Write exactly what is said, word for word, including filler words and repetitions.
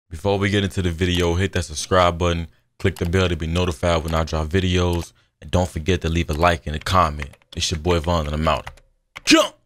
Before we get into the video, hit that subscribe button, click the bell to be notified when I drop videos, and don't forget to leave a like and a comment. It's your boy Von and I'm out. Jump!